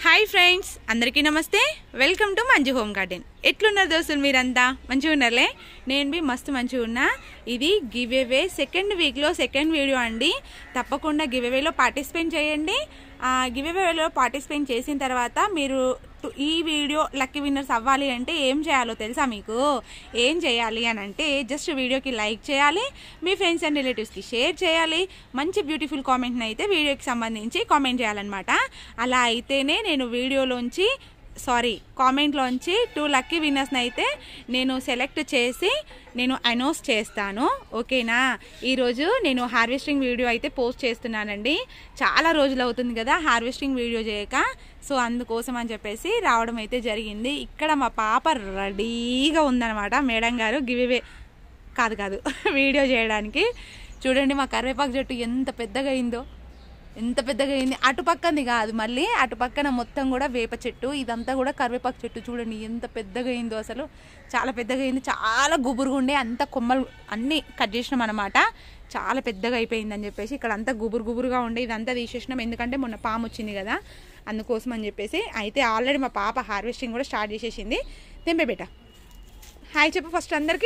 Hi friends, అందరికీ నమస్తే. Welcome to Manju home garden. ఎట్లున్నారు దోస్తులు? మీరంతా మంచిగా ఉన్నారులే. నేను బి మస్తు మంచిగా ఉన్నా. ఇది గివ్ అవే సెకండ్ వీక్లో సెకండ్ వీడియో అండి. తప్పకుండా గివ్ అవేలో పార్టిసిపేట్ చేయండి. గివ్ అవేలో పార్టిసిపేట్ చేసిన తర్వాత మీరు ఈ వీడియో లక్కీ విన్నర్స్ అవ్వాలి అంటే ఏం చేయాలో తెలుసా మీకు? ఏం చేయాలి అని అంటే జస్ట్ వీడియోకి లైక్ చేయాలి, మీ ఫ్రెండ్స్ అండ్ రిలేటివ్స్కి షేర్ చేయాలి, మంచి బ్యూటిఫుల్ కామెంట్ని అయితే వీడియోకి సంబంధించి కామెంట్ చేయాలన్నమాట. అలా అయితేనే నేను కామెంట్లోంచి 2 లక్కీ విన్నర్స్ని అయితే నేను సెలెక్ట్ చేసి నేను అనౌన్స్ చేస్తాను. ఓకేనా? ఈరోజు నేను హార్వెస్టింగ్ వీడియో అయితే పోస్ట్ చేస్తున్నానండి. చాలా రోజులు అవుతుంది కదా హార్వెస్టింగ్ వీడియో చేయక. సో అందుకోసం అని చెప్పేసి రావడం అయితే జరిగింది. ఇక్కడ మా పాప రెడీగా ఉందన్నమాట. మేడం గారు గివ్ అవే కాదు వీడియో చేయడానికి. చూడండి మా కరివేపాకు చెట్టు ఎంత పెద్దగా అయిందో. అటు పక్కది కాదు, మళ్ళీ అటు పక్కన మొత్తం కూడా వేప చెట్టు, ఇదంతా కూడా కరివేపాకు చెట్టు. చూడండి ఎంత పెద్దగా అయిందో, అసలు చాలా పెద్దగా అయింది. చాలా గుబురుగా ఉండే, అంత కొమ్మలు అన్నీ కట్ చేసినాం అనమాట. చాలా పెద్దగా అయిపోయిందని చెప్పేసి ఇక్కడ అంతా గుబురుగా ఉండే ఇదంతా తీసేసినాం. ఎందుకంటే మొన్న పాము వచ్చింది కదా, అందుకోసం అని చెప్పేసి. అయితే ఆల్రెడీ మా పాప హార్వెస్టింగ్ కూడా స్టార్ట్ చేసేసింది. తెంపే బేట, హాయ్ చెప్పు ఫస్ట్ అందరికి.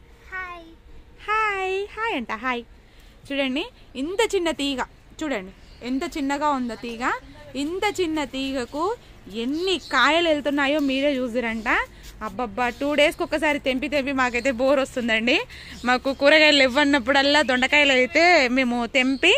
హాయ్ అంట. హాయ్. చూడండి ఇంత చిన్న తీగ, చూడండి ఎంత చిన్నగా ఉందో తీగ. ఇంత చిన్న తీగకు ఎన్ని కాయలు వెళ్తున్నాయో మీరే చూసిరంట. అబ్బబ్బా, 2 డేస్కి ఒకసారి తెంపి మాకైతే బోర్ వస్తుందండి. మాకు కూరగాయలు ఇవ్వన్నప్పుడల్లా దొండకాయలు అయితే మేము తెంపి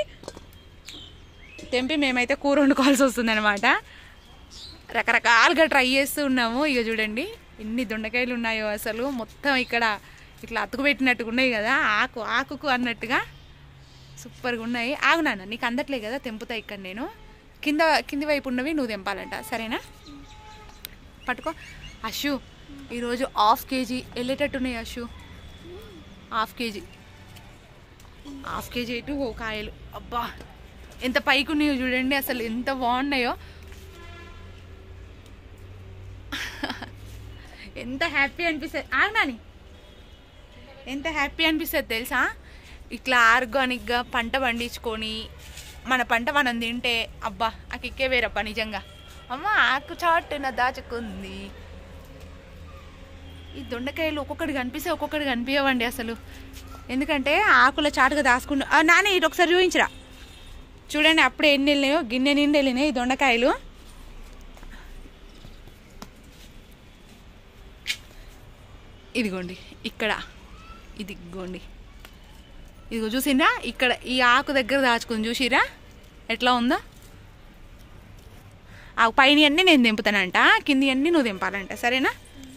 మేమైతే కూర వండుకోవాల్సి వస్తుంది అనమాట. రకరకాలుగా ట్రై చేస్తూ ఉన్నాము. ఇక చూడండి ఎన్ని దొండకాయలు ఉన్నాయో అసలు. మొత్తం ఇక్కడ ఇట్లా అతుకుపెట్టినట్టుగా ఉన్నాయి కదా, ఆకుకు అన్నట్టుగా సూపర్గా ఉన్నాయి. ఆగు నాన్న, నీకు అందట్లే కదా, తెంపుతా ఇక్కడ నేను. కింది వైపు ఉన్నవి నువ్వు తెంపాలంట, సరేనా? పట్టుకో అశు. ఈరోజు 1/2 kg వెళ్ళేటట్టున్నాయి అశు. 1/2 kg ఇటు కాయలు. అబ్బా ఎంత పైకి ఉన్నాయో చూడండి, అసలు ఎంత బాగున్నాయో. ఎంత హ్యాపీ అనిపిస్తుంది. ఆగు నాని, ఎంత హ్యాపీ అనిపిస్తుంది తెలుసా? ఇట్లా ఆర్గానిక్గా పంట పండించుకొని మన పంట మనం తింటే అబ్బా ఆ కిక్కే వేరప్ప నిజంగా. అమ్మ ఆకు చాటున దాచుకుంది. ఈ దొండకాయలు ఒక్కొక్కటి కనిపిస్తే ఒక్కొక్కటి కనిపించవండి అసలు. ఎందుకంటే ఆకుల చాటుగా దాచుకుంటూ. నాని ఇటు ఒకసారి చూపించరా. చూడండి అప్పుడే ఎన్ని వెళ్ళినాయో, గిన్నె నిండి వెళ్ళినాయి ఈ దొండకాయలు. ఇదిగోండి ఇక్కడ, ఇదిగోండి ఇదిగో చూసిండ్రా, ఇక్కడ ఈ ఆకు దగ్గర దాచుకుని చూసిరా ఎట్లా ఉందో. ఆ పైన అన్నీ నేను తెంపుతానంట, కింది అన్నీ నువ్వు తెంపాలంట, సరేనా?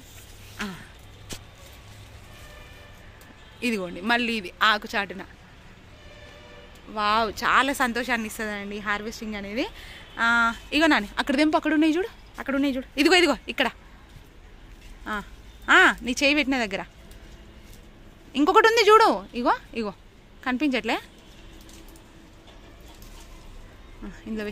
ఇదిగోండి మళ్ళీ ఇది ఆకు చాటున. వావ్, చాలా సంతోషాన్ని ఇస్తుందండి హార్వెస్టింగ్ అనేది. ఇగో నాని అక్కడ తెంపు, అక్కడ ఉన్నాయి చూడు. ఇదిగో ఇక్కడ నీ చేయి పెట్టిన దగ్గర ఇంకొకటి ఉంది చూడు. ఇగో కనిపించట్లే, ఇందులోవి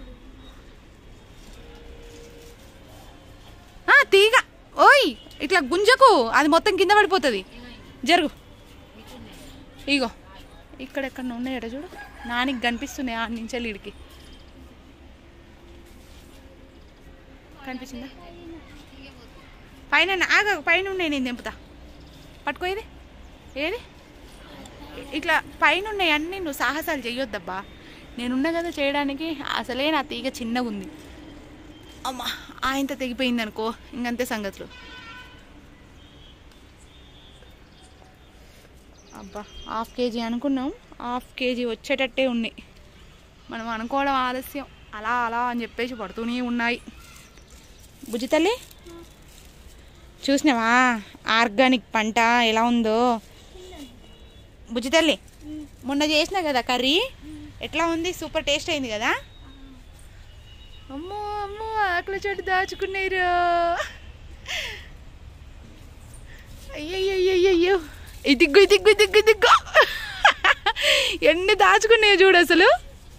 తీగ. ఓయ్ ఇట్లా గుంజకు, అది మొత్తం కింద పడిపోతుంది. జరుగు. ఇగో ఇక్కడెక్కడ ఉన్నాయట చూడు, నానికి కనిపిస్తున్నాయి. 6 నుంచి లీడికి కనిపించిందా? పైన పైన ఉన్నాయి, నేను తెంపుతా. పట్టుకో. ఇది ఏది? ఇట్లా పైన ఉన్నాయి అన్నీ. నువ్వు సాహసాలు చెయ్యొద్దబ్బా, నేనున్నా కదా చేయడానికి. అసలే నా తీగ చిన్నగా ఉంది. అమ్మా ఆయంత తెగిపోయింది అనుకో, ఇంకంతే సంగతులు. అబ్బా 1/2 kg అనుకున్నాం, 1/2 kg వచ్చేటట్టే ఉన్నాయి. మనం అనుకోవడం ఆలస్యం. అలా అని చెప్పేసి పడుతూనే ఉన్నాయి. బుజ్జి తల్లి చూసినావా ఆర్గానిక్ పంట ఎలా ఉందో? బుజ్జి తల్లి మొన్న చేసినా కదా కర్రీ, ఎట్లా ఉంది? సూపర్ టేస్ట్ అయింది కదా. అమ్మో ఆకుల చోటు దాచుకున్నారు. అయ్యో ఇదిగ్గు ఎన్ని దాచుకున్నాయో చూడు అసలు.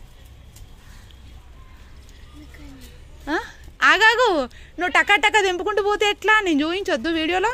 ఆగాగు, నువ్వు టకా తెంపుకుంటూ పోతే ఎట్లా? నేను చూపించొద్దు వీడియోలో.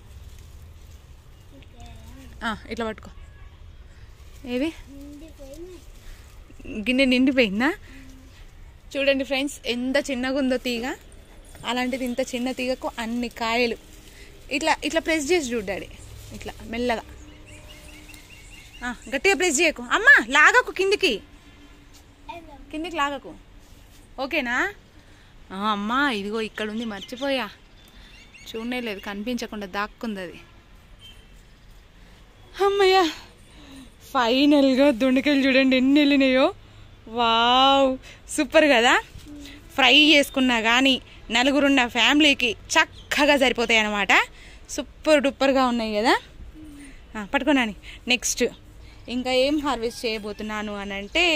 ఇట్లా పట్టుకో. ఏది గిన్నె నిండిపోయిందా? చూడండి ఫ్రెండ్స్ ఎంత చిన్నగా ఉందో తీగ. అలాంటిది ఇంత చిన్న తీగకు అన్ని కాయలు. ఇట్లా ఇట్లా ప్రెస్ చేసి చూడాలి, ఇట్లా మెల్లగా గట్టిగా ప్రెస్ చేయకు అమ్మా, లాగకు కిందికి లాగకు. ఓకేనా అమ్మా? ఇదిగో ఇక్కడ ఉంది, మర్చిపోయా, చూడనే లేదు, కనిపించకుండా దాక్కుంది అది. అమ్మయ్యా, ఫైనల్గా దొండకాయలు చూడండి ఎన్ని వెళ్ళినాయో. వావ్, సూపర్ కదా. ఫ్రై చేసుకున్నా కానీ నలుగురున్న ఫ్యామిలీకి చక్కగా సరిపోతాయి అన్నమాట. సూపర్ డూపర్గా ఉన్నాయి కదా. పట్టుకున్నాను. నెక్స్ట్ ఇంకా ఏం హార్వెస్ట్ చేయబోతున్నాను అని అంటే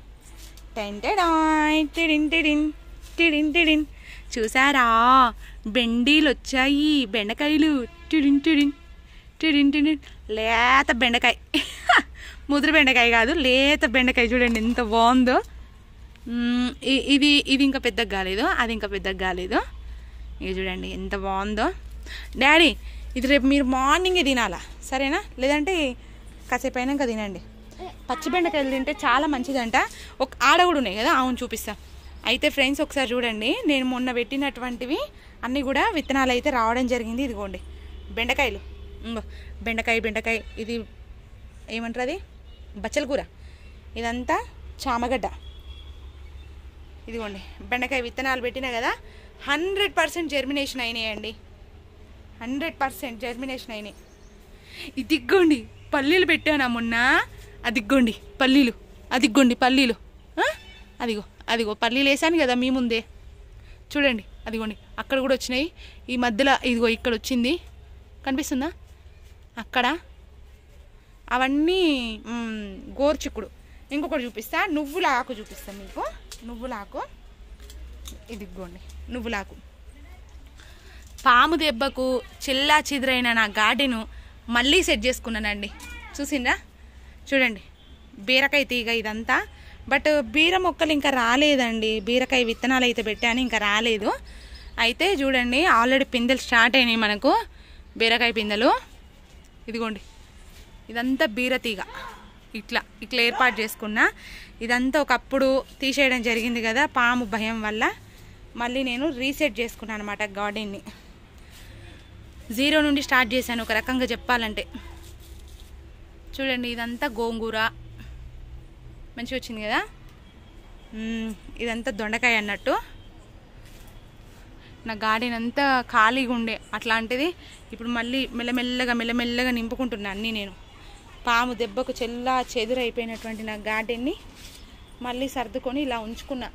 చూసారా, బెండీలు వచ్చాయి, బెండకాయలు. లేత బెండకాయ, ముదురు బెండకాయ కాదు, లేత బెండకాయ. చూడండి ఎంత బాగుందో. ఇది ఇంకా పెద్దగా కాలేదు, అది ఇంకా పెద్దగా కాలేదు. ఇది చూడండి ఎంత బాగుందో. డాడీ, ఇది రేపు మీరు మార్నింగే తినాలా, సరేనా? లేదంటే కాసేపు అయినాక తినండి. పచ్చి బెండకాయలు తింటే చాలా మంచిదంట. ఒక ఆడ కూడా ఉన్నాయి కదా, అవును చూపిస్తా. అయితే ఫ్రెండ్స్ ఒకసారి చూడండి, నేను మొన్న పెట్టినటువంటివి అన్నీ కూడా విత్తనాలు అయితే రావడం జరిగింది. ఇదిగోండి బెండకాయలు, బెండకాయ. ఇది ఏమంటారు, అది బచ్చల కూర. ఇదంతా చామగడ్డ. ఇదిగోండి బెండకాయ విత్తనాలు పెట్టినా కదా, 100% జర్మినేషన్ అయినాయండి. 100% జర్మినేషన్ అయినాయి. ఇదిగోండి పల్లీలు పెట్టానా మొన్న, అదిగోండి పల్లీలు, అదిగోండి పల్లీలు. అదిగో పల్లీలు వేసాను కదా మీ ముందే, చూడండి. అదిగోండి అక్కడ కూడా వచ్చినాయి. ఈ మధ్యలో ఇదిగో ఇక్కడ వచ్చింది, కనిపిస్తుందా అక్కడ? అవన్నీ గోర్చిక్కుడు. ఇంకొకటి చూపిస్తా, నువ్వులాకు చూపిస్తాను మీకు. నువ్వులాకు, ఇదిగోండి నువ్వులాకు. పాము దెబ్బకు చిల్లా చిదురైన నా గార్డెను మళ్ళీ సెట్ చేసుకున్నానండి. చూసిందా, చూడండి బీరకాయ తీగ ఇదంతా. బట్ బీర మొక్కలు ఇంకా రాలేదండి. బీరకాయ విత్తనాలు అయితే పెట్టాను, ఇంకా రాలేదు. అయితే చూడండి ఆల్రెడీ పిందెలు స్టార్ట్ అయినాయి మనకు, బీరకాయ పిందెలు. ఇదిగోండి ఇదంతా బీర తీగ. ఇట్లా ఏర్పాటు చేసుకున్నా. ఇదంతా ఒకప్పుడు తీసేయడం జరిగింది కదా పాము భయం వల్ల. మళ్ళీ నేను రీసెట్ చేసుకున్నాను అనమాట గార్డెన్ని. 0 నుండి స్టార్ట్ చేశాను ఒక రకంగా చెప్పాలంటే. చూడండి ఇదంతా గోంగూర, మంచిగా వచ్చింది కదా. ఇదంతా దొండకాయ అన్నట్టు. నా గార్డెన్ అంతా ఖాళీగా ఉండే, అట్లాంటిది ఇప్పుడు మళ్ళీ మెల్లమెల్లగా నింపుకుంటున్నా అన్నీ నేను. పాము దెబ్బకు చెల్లా చెదురైపోయినటువంటి నా గార్డెన్ని మళ్ళీ సర్దుకొని ఇలా ఉంచుకున్నా.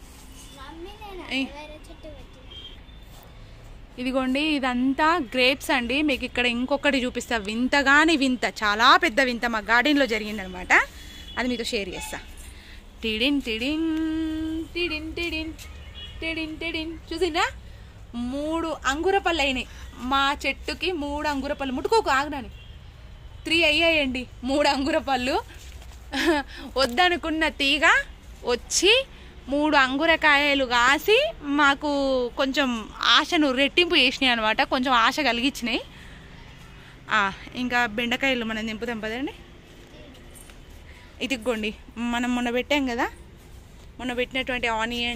ఇదిగోండి ఇదంతా గ్రేప్స్ అండి. మీకు ఇక్కడ ఇంకొకటి చూపిస్తా, వింతగాని వింత, చాలా పెద్ద వింత మా గార్డెన్లో జరిగిందనమాట. అది మీతో షేర్ చేస్తా. టిడిన్ టిడిన్ టిడిన్ టిడిన్ టిడిన్ టిడిన్ చూసిందా, 3 అంగుర పళ్ళు అయినాయి మా చెట్టుకి. 3 అంగుర పళ్ళు, ముట్టుకోకు ఆగడాని, 3 అయ్యాయండి 3 అంగుర పళ్ళు. వద్దనుకున్న తీగ వచ్చి 3 అంగురకాయలు కాసి మాకు కొంచెం ఆశను రెట్టింపు చేసినాయి అనమాట, కొంచెం ఆశ కలిగించినాయి. ఇంకా బెండకాయలు మనం దింపుతాం పదండి. ఇదిగోండి మనం మొన్న పెట్టాం కదా, మొన్న పెట్టినటువంటి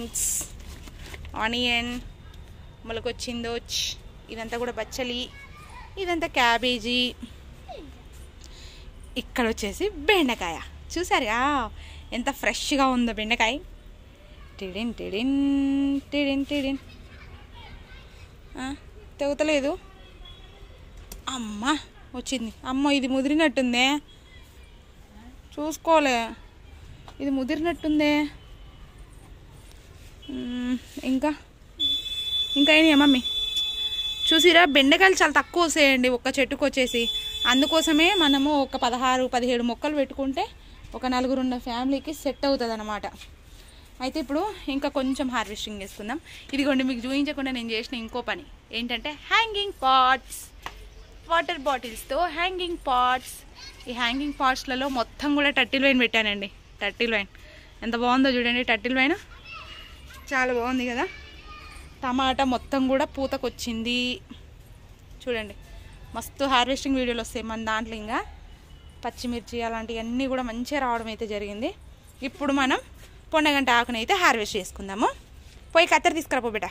ఆనియన్ మొలకొచ్చిందో. ఇదంతా కూడా బచ్చలి, ఇదంతా క్యాబేజీ. ఇక్కడ వచ్చేసి బెండకాయ. చూసారా ఎంత ఫ్రెష్గా ఉందో బెండకాయ. టిడిన్ టిడిన్ టిడిన్ టిడిన్ తెగుతలేదు. అమ్మ వచ్చింది. అమ్మ ఇది ముదిరినట్టుందే, చూసుకోలే, ఇది ముదిరినట్టుందే. ఇంకా అయినాయా మమ్మీ? చూసిరా బెండకాయలు చాలా తక్కువ వస్తాయండి ఒక్క చెట్టుకు వచ్చేసి. అందుకోసమే మనము ఒక 16-17 మొక్కలు పెట్టుకుంటే ఒక 4 ఉన్న ఫ్యామిలీకి సెట్ అవుతుంది అన్నమాట. అయితే ఇప్పుడు ఇంకా కొంచెం హార్వెస్టింగ్ చేసుకుందాం. ఇదిగోండి మీకు చూపించకుండా నేను చేసిన ఇంకో పని ఏంటంటే హ్యాంగింగ్ పాట్స్, వాటర్ బాటిల్స్తో హ్యాంగింగ్ పాట్స్. ఈ హ్యాంగింగ్ పాట్స్లలో మొత్తం కూడా టర్టిల్ వైన్ పెట్టానండి. టర్టిల్ వైన్ ఎంత బాగుందో చూడండి. టర్టిల్ వైన్ చాలా బాగుంది కదా. టమాటా మొత్తం కూడా పూతకొచ్చింది చూడండి. మస్తు హార్వెస్టింగ్ వీడియోలు వస్తాయి మన దాంట్లో. ఇంకా పచ్చిమిర్చి అలాంటివన్నీ కూడా మంచిగా రావడం అయితే జరిగింది. ఇప్పుడు మనం పొన్నగంట ఆకుని అయితే హార్వెస్ట్ చేసుకుందాము. పోయి కత్తెర తీసుకురా పో బిడ్డ.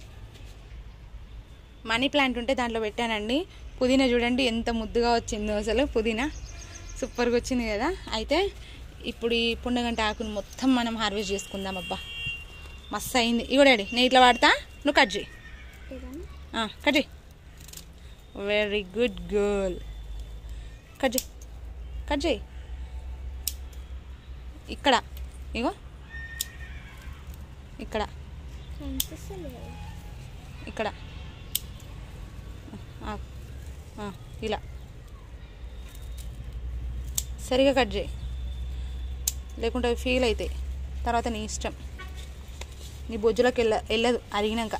మనీ ప్లాంట్ ఉంటే దాంట్లో పెట్టానండి. పుదీనా చూడండి ఎంత ముద్దుగా వచ్చిందో, అసలు పుదీనా సూపర్గా వచ్చింది కదా. అయితే ఇప్పుడు ఈ పొన్నగంట ఆకుని మొత్తం మనం హార్వెస్ట్ చేసుకుందాం. అబ్బా మస్తు అయింది. ఇగో డాడీ నేను ఇట్లా వాడతా, నువ్వు కట్ చేయి. కట్ చేయి. Very good girl. కట్ చేయి, కట్ చేయి. ఇక్కడ ఇగో ఇక్కడ ఇక్కడ ఇలా సరిగా కట్ చేయి, లేకుంటే అవి ఫీల్ అవుతాయి. తర్వాత నీ ఇష్టం, నీ బొజ్జులోకి వెళ్ళదు. అరిగినాక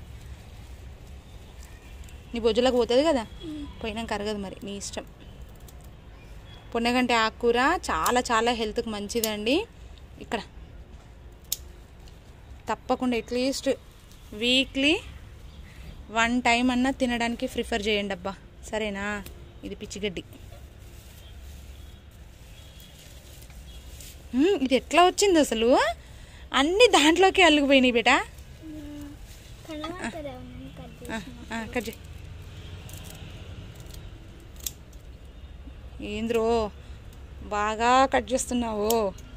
నీ బొజ్జులోకి పోతుంది కదా, పోయినాక అరగదు. మరి నీ ఇష్టం. పొన్నగంట ఆకుకూర చాలా చాలా హెల్త్కి మంచిదండి. ఇక్కడ తప్పకుండా అట్లీస్ట్ వీక్లీ 1 టైం అన్నా తినడానికి ప్రిఫర్ చేయండి అబ్బా, సరేనా. ఇది పిచ్చిగడ్డి. ఇది ఎట్లా వచ్చింది అసలు, అన్నీ దాంట్లోకి అల్లుకుపోయినాయి బేటా. కట్ చేయి. ఏంద్రో బాగా కట్ చేస్తున్నావు.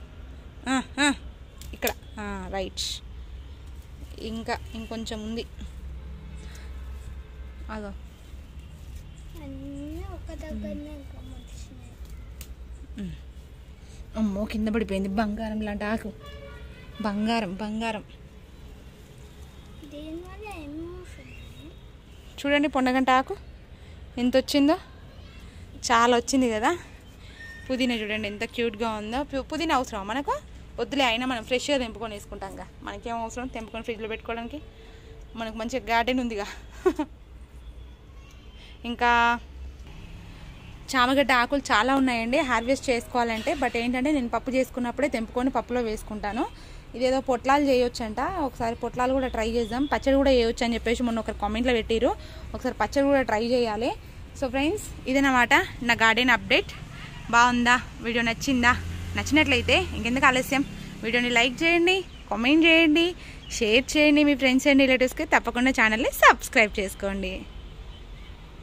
ఇక్కడ రైట్. ఇంకా ఇంకొంచెం ఉంది. అదో అమ్మో కింద పడిపోయింది. బంగారం లాంటి ఆకు, బంగారం బంగారం. చూడండి పొన్నగంట ఆకు ఎంత వచ్చిందో, చాలా వచ్చింది కదా. పుదీనా చూడండి ఎంత క్యూట్గా ఉందో. పుదీనా అవసరం మనకు? వద్దులే, అయినా మనం ఫ్రెష్గా తెంపుకొని వేసుకుంటాంగా. మనకేం అవసరం తెంపుకొని ఫ్రిడ్జ్లో పెట్టుకోవడానికి, మనకు మంచిగా గార్డెన్ ఉందిగా. ఇంకా చామగడ్డ ఆకులు చాలా ఉన్నాయండి హార్వెస్ట్ చేసుకోవాలంటే. బట్ ఏంటంటే నేను పప్పు చేసుకున్నప్పుడే తెంపుకొని పప్పులో వేసుకుంటాను. ఇదేదో పొట్లాలు చేయొచ్చంట, ఒకసారి పొట్లాలు కూడా ట్రై చేద్దాం. పచ్చడి కూడా చేయొచ్చు అని చెప్పేసి మొన్న ఒకరు కామెంట్లో పెట్టిరు. ఒకసారి పచ్చడి కూడా ట్రై చేయాలి. సో ఫ్రెండ్స్, ఇదన్నమాట నా గార్డెన్ అప్డేట్. బాగుందా? వీడియో నచ్చిందా? నచ్చినట్లయితే ఇంకెందుకు ఆలస్యం, వీడియోని లైక్ చేయండి, కామెంట్ చేయండి, షేర్ చేయండి మీ ఫ్రెండ్స్ అండ్ రిలేటివ్స్కి. తప్పకుండా ఛానల్ని సబ్స్క్రైబ్ చేసుకోండి.